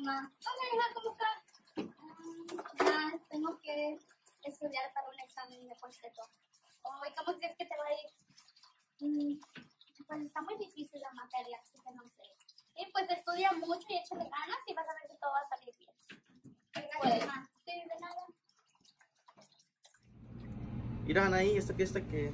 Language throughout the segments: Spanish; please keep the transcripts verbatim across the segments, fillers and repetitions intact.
mamá. Hola, hija, ¿cómo estás? Um, ah, tengo que estudiar para un examen de cuarteto. Oh, ¿y cómo crees que te va a ir? Mm, pues está muy difícil la materia, así que no sé. Y pues estudia mucho y échale ganas y vas a ver que todo va a salir bien. Pues, ah, sí, de nada. Mira, Anaí, esta fiesta que...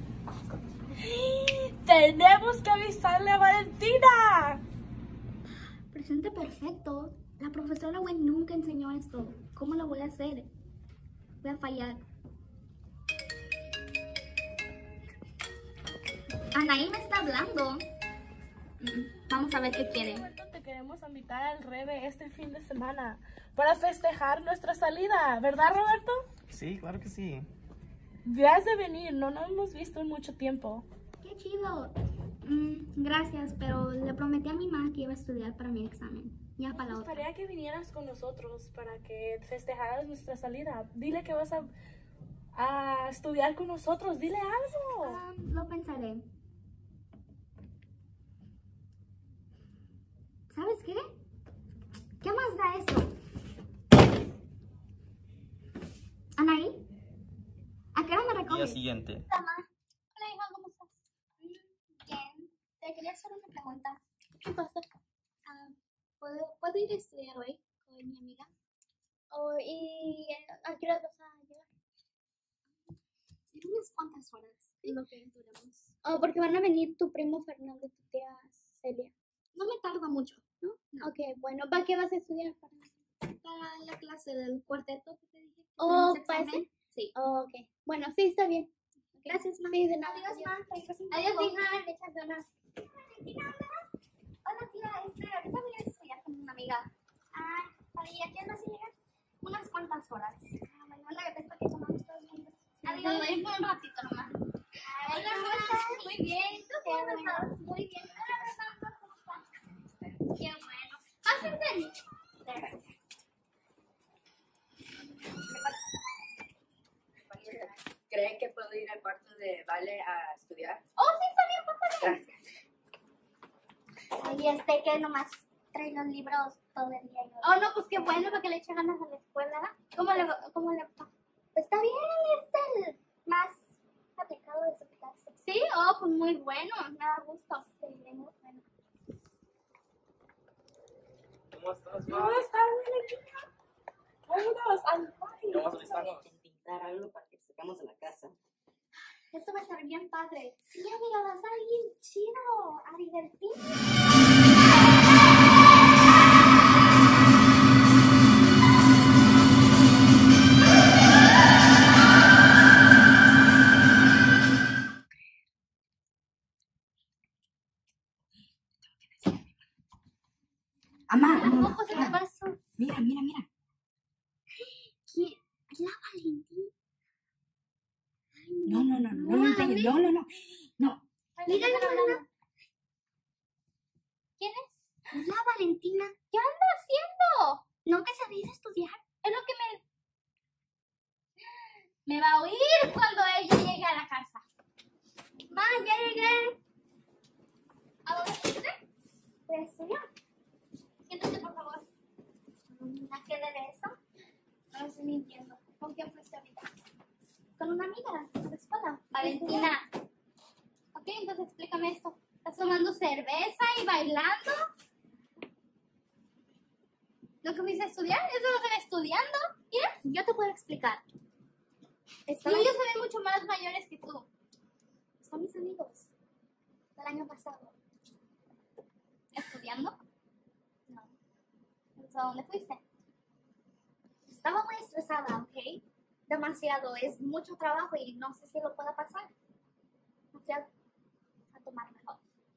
¡Tenemos que avisarle a Valentina! Presente perfecto. La profesora Huynh nunca enseñó esto. ¿Cómo lo voy a hacer? Voy a fallar. Anaí me está hablando. Vamos a ver qué quiere. Te queremos invitar al Rebe este fin de semana para festejar nuestra salida, ¿verdad, Roberto? Sí, claro que sí. Debes de venir, no nos hemos visto en mucho tiempo. ¡Qué chido! Mm, gracias, pero le prometí a mi mamá que iba a estudiar para mi examen. Ya para la Me otra. gustaría que vinieras con nosotros para que festejaras nuestra salida. Dile que vas a, a estudiar con nosotros, dile algo. Ah, lo pensaré. ¿Sabes qué? ¿Qué más da eso? Anaí, ¿a qué hora me recoges? Día siguiente. Mamá. Hola, hija, ¿cómo estás? Bien. Te quería hacer una pregunta. ¿Qué pasa? Ah, ¿puedo, ¿Puedo ir a estudiar hoy con mi amiga? Oh, ¿y a qué hora vas a llegar? En unas cuantas horas. ¿Sí? Lo que duramos. Oh, porque van a venir tu primo Fernando y tu tía Celia. No me tarda mucho, ¿no? No. Ok, bueno, ¿para qué vas a estudiar? Para, para la clase del cuarteto que te dije. Oh, ¿para ese? Sí. Oh, ok. Bueno, sí, está bien. Okay. Gracias, ma. Sí, de nada. Adiós, ma. Adiós, hija. Échate unas. Hola, tía. Este, ahorita voy a estudiar con una amiga. Ah, ¿y a quién vas a llegar? Unas cuantas horas. Ah, bueno, hola, después que tomamos todo el mundo. Adiós. Voy a ir por un ratito nomás. Hola, Rosa. Muy bien. ¿Tú cómo estás? Muy bien. Hola, Rosa. ¿Cómo estás? Qué bueno. Pásense. Gracias. ¿Creen que puedo ir al cuarto de Vale a estudiar? Oh, sí, está bien, pásale. Gracias. Y este que nomás trae los libros todo el día. Oh, no, pues qué bueno, porque le echa ganas a la escuela. ¿Cómo le va? ¿Cómo le va? Pues está bien, es el más aplicado de su clase. Sí, oh, pues muy bueno, me da gusto. Sí, muy bueno. ¿Cómo estás, ¿Cómo ma? estás, Valentina? Vámonos al baile. ¿Cómo vas a alistarnos? Pintar algo para que sacamos de la casa. Esto va a estar bien padre. Sí, amiga, va a estar bien chido. A divertirme. Amá, ¿A poco se te pasó? mira, mira, mira. ¿Quién? La Valentina. No, no, no, no, no, enseñes. no, no, no, no. Mira, mira. ¿Quién es? Es la Valentina. ¿Qué anda haciendo? ¿No que se dice estudiar? Es lo que me... Me va a oír cuando ella llegue a la casa. Ma, ya llegué. ¿A dónde fuiste? Voy a estudiar. Siéntate, por favor. ¿A qué debe eso? No estoy mintiendo. ¿Con quién fuiste ahorita? Con una amiga de la escuela. Valentina. Ok, entonces explícame esto. ¿Estás tomando cerveza y bailando? ¿Lo que fuiste a estudiar? ¿Eso es lo que estás estudiando? Mira, yo te puedo explicar. Estaba... Sí, ellos se ven mucho más mayores que tú. Son mis amigos del año pasado. ¿Estudiando? No. Entonces, ¿a dónde fuiste? Estaba muy estresada, ¿ok? Demasiado. Es mucho trabajo y no sé si lo pueda pasar. Me fui a, a tomar mejor.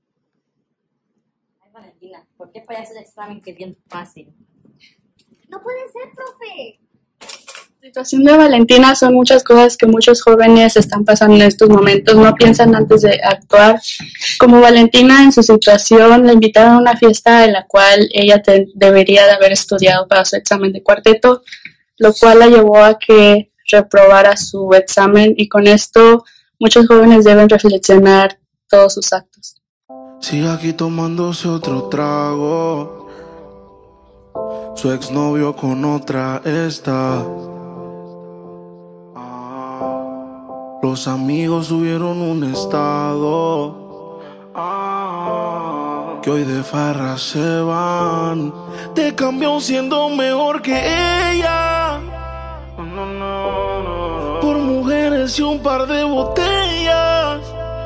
Ay, Valentina, ¿por qué fallas el examen que es bien fácil? No puede ser, profe. La situación de Valentina son muchas cosas que muchos jóvenes están pasando en estos momentos, no piensan antes de actuar. Como Valentina en su situación, la invitaron a una fiesta en la cual ella te, debería de haber estudiado para su examen de cuarteto, lo cual la llevó a que reprobara su examen y con esto muchos jóvenes deben reflexionar todos sus actos. Sigue aquí tomándose otro trago. Su exnovio con otra está. Los amigos subieron un estado que hoy de farra se van. Te cambió siendo mejor que ella, por mujeres y un par de botellas,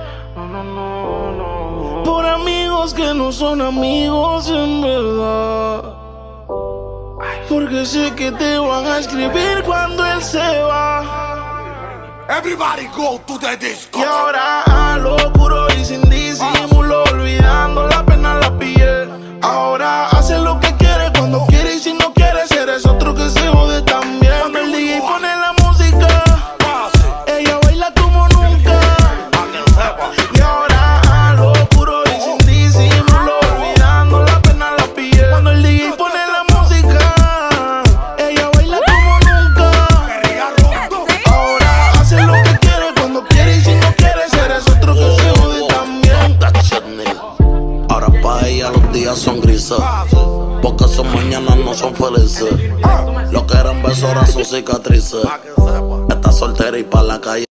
por amigos que no son amigos en verdad. Porque sé que te van a escribir cuando él se va. Everybody go to the disco. Y ahora a lo oscuro y sin disimulo, olvidando la pena en la piel. Ahora hace lo que quiere cuando quiere, y si no quiere eres otro que se jode también. Cuando el D J pone la música, ella baila como nunca. Y ahora a lo oscuro y sin disimulo, olvidando la pena en la piel. Cuando el D J pone la música, ella baila como nunca. Ahora hace lo que quiere cuando quiere, y si no quiere eres otro que se jode también. Ahora pa' ella los días son grises, porque sus mañanas no son felices. Lo que eran besos ahora son cicatrices. Está soltera y pa' la calle